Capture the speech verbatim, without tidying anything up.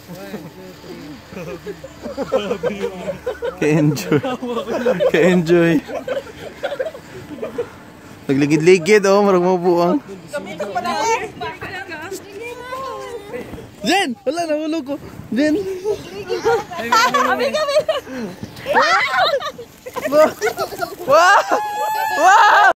Ka-enjoy. Ka-enjoy. Nagligid-ligid oh, marag mo buang. Jen! Wala, nahulog ko. Jen! Kami kami! Wow! Wow!